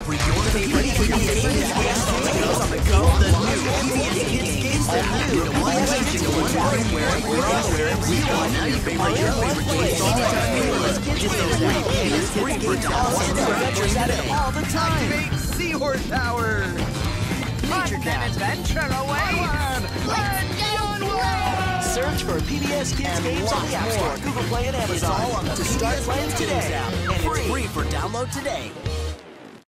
for your favorite PBS games on the go. The new PBS Kids Games, the new now you can play your favorite games all the time. Get those free PBS Kids games all the time. Activate Seahorse Power. Nature Cat. Adventure away. Let's get onward. Search for PBS Kids games on the App Store, Google Play, and Amazon to start playing today. And it's free for download today.